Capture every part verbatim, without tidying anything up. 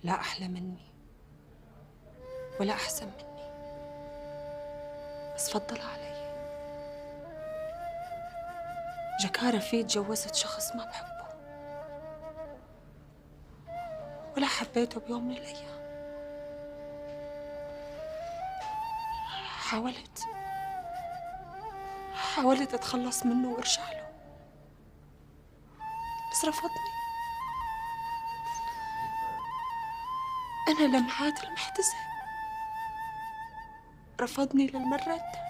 لا أحلى مني ولا أحسن مني، بس فضل علي. جكارة فيه تجوزت شخص ما بحبه ولا حبيته بيوم من الأيام. حاولت حاولت أتخلص منه وأرجع له، بس رفضني. أنا لمحات المحتسب رفضني للمرة الثانية.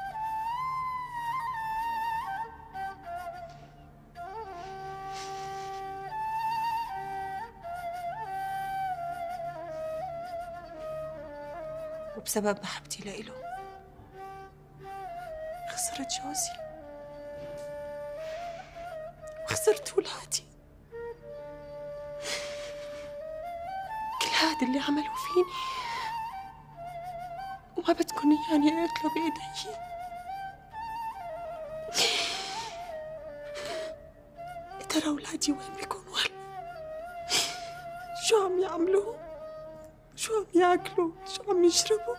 وبسبب محبتي لإله خسرت جوزي وخسرت ولادي. كل هذا اللي عمله فيني وما بدكن إياني أقتله بإيدي. ترى أولادي وين بيكونوا هلا؟ شو عم يعملوا؟ شو عم ياكلوا؟ شو عم يشربوا؟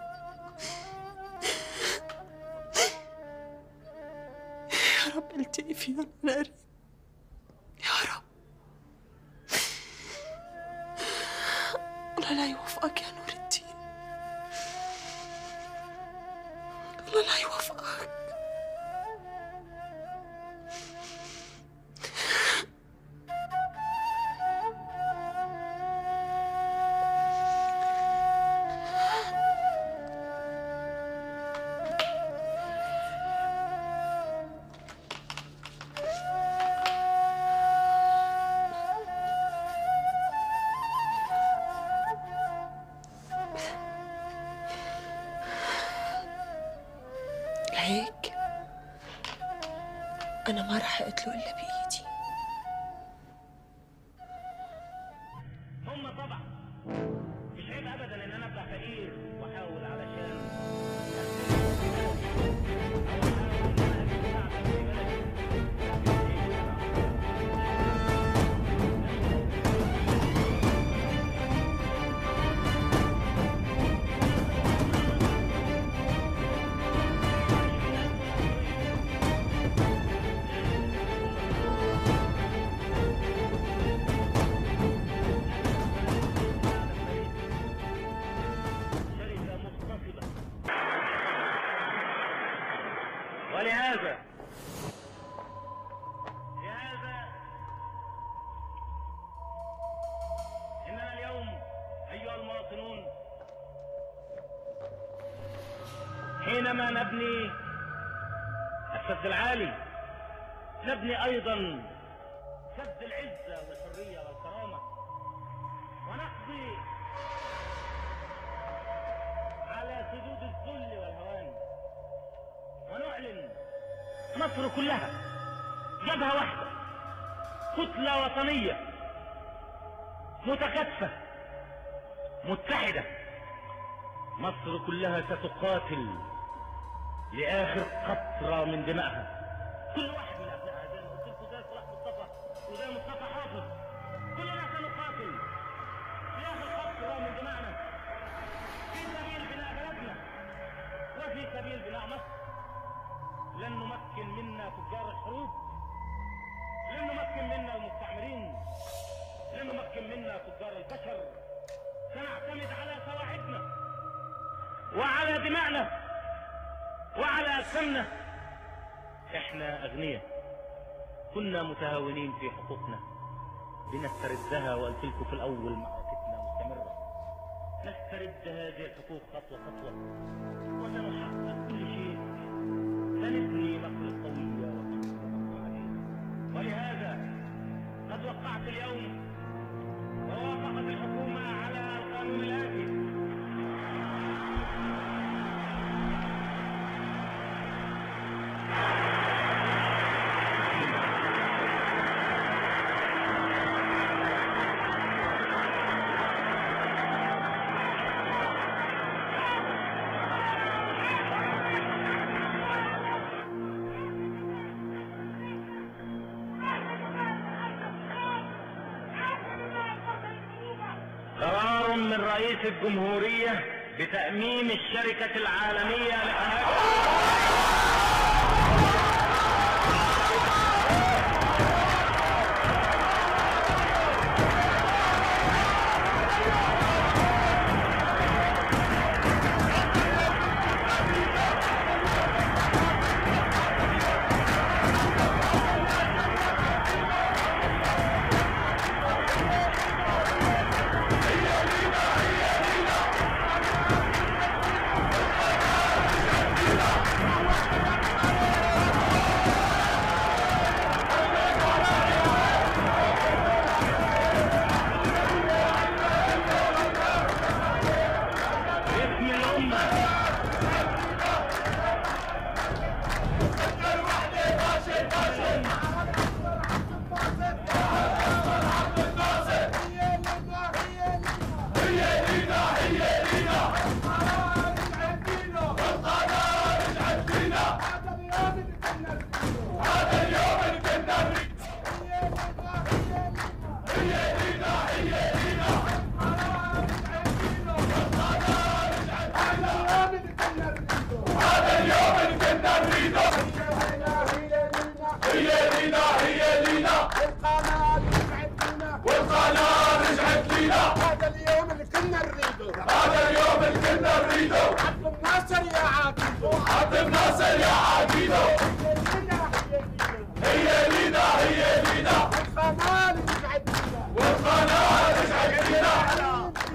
يا رب التقي فيهم على قريب، يا رب. الله لا يوفقك يا نور الدين، الله لا يوفقك. هيك أنا ما رح أقتله إلا بإيدي. هم طبعا مش عيب أبدا إن أنا أبقى فقير وأحاول علشان ولهذا لهذا إننا اليوم أيها المواطنون حينما نبني السد العالي نبني أيضا سد العزة والحرية والكرامة، ونقضي على سدود الذل والهوان، ونعلن مصر كلها جبهة واحدة، كتلة وطنية متكاتفة متحدة. مصر كلها ستقاتل لآخر قطرة من دمائها. كل واحد من أبنائها زي ما قلت لكم، زي صلاح مصطفى وزي مصطفى حافظ، كلنا سنقاتل لآخر قطرة من دمائنا في سبيل بناء بلدنا وفي سبيل بناء مصر. لن نمكن منا تجار الحروب، لن نمكن منا المستعمرين، لن نمكن منا تجار البشر. سنعتمد على سواعدنا وعلى دمائنا وعلى أجسامنا. احنا أغنياء، كنا متهاونين في حقوقنا لنستردها، وقلت لكم في الأول معركتنا مستمرة. نسترد هذه الحقوق خطوة خطوة وسنحقق كل شيء. سنبني مصر قوية ومصر عزيزة. ولهذا قد وقعت اليوم ووافقت الحكومة على القانون الآتي: قرار من رئيس الجمهورية بتأميم الشركة العالمية لقناة هذا اليوم اللي كنا نريده. عبد الناصر يا عقيدو، عبد الناصر يا عقيدو. هي لينا هي لينا، والقناة رجعت لينا، والقناة رجعت لينا.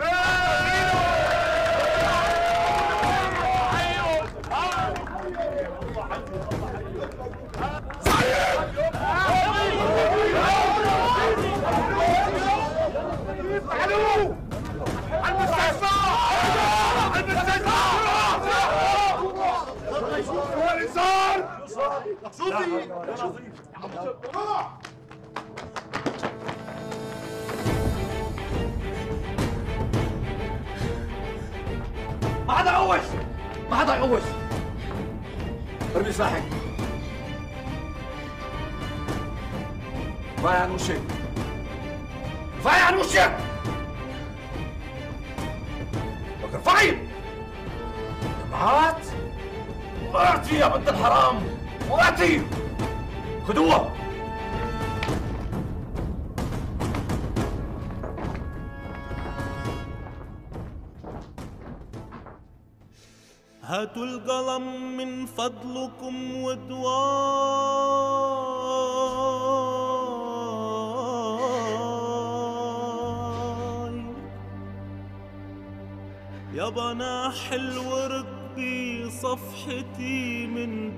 ما حدا يعوش، ما حدا يعوش. ارمي سلاحك. رفعي عن وشك، رفعي عن وشك. ارفعي. جماعات وقعتي يا بنت الحرام، وقعتي. خدوها. هاتوا القلم من فضلكم ودواي يا بناح الورد بصفحتي من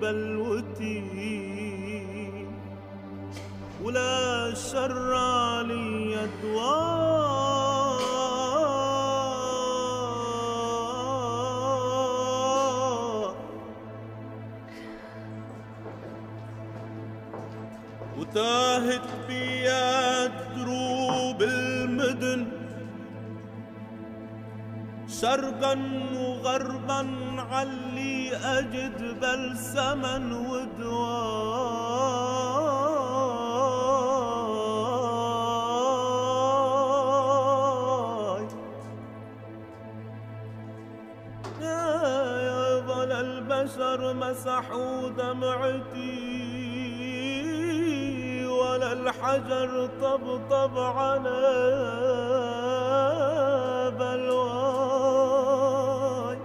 بلوتي ولا شر علي دواي وتاهت بيا دروب المدن شرقا وغربا علي أجد بلسما ودواي يا بل البشر مسحوا دمعتي ولا الحجر طبطب على بلواي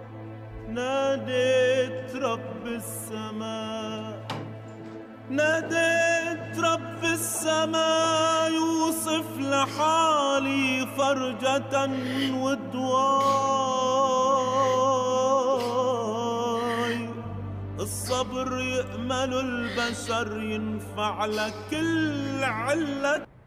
ناديت رب السماء ناديت رب السماء يوصف لحالي فرجة ودواي الصبر يأمل البشر ينفع لكل علة